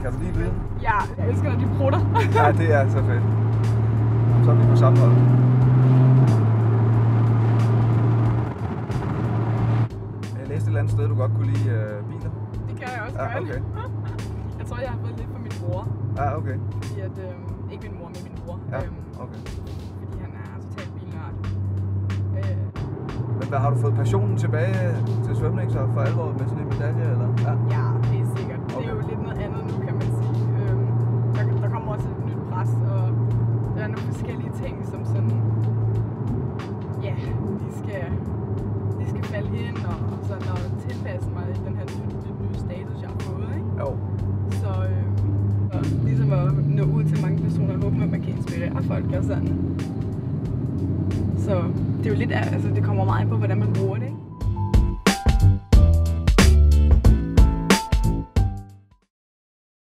Kan du lide lyden? Ja, jeg elsker, når de prutter. Ja, det er så fedt. Så er vi på samme hold. Jeg læste et eller andet sted, du godt kunne lide biler. Det kan jeg også Ja, godt. okay. Jeg tror, jeg har fået lidt fra min bror. Ja, okay. Fordi at, ikke min mor, men min bror. Ja, okay. Fordi han er totalt bilnørd. Men hvad, har du fået passionen tilbage til svømning så for alvor med sådan en medalje, eller? Ja, Ja, det er sikkert. Okay. Det er jo lidt noget andet nu, kan man sige. Der kommer også et nyt pres, og der er nogle forskellige ting, som sådan, ja, de skal falde ind, og sådan og tilpasse mig i den her nye status, jeg har fået, ikke? jo. Så og ligesom at nå ud til mange personer, og håbe, at man kan inspirere folk og sådan. Så det er jo lidt, altså det kommer meget an på, hvordan man bruger det, ikke?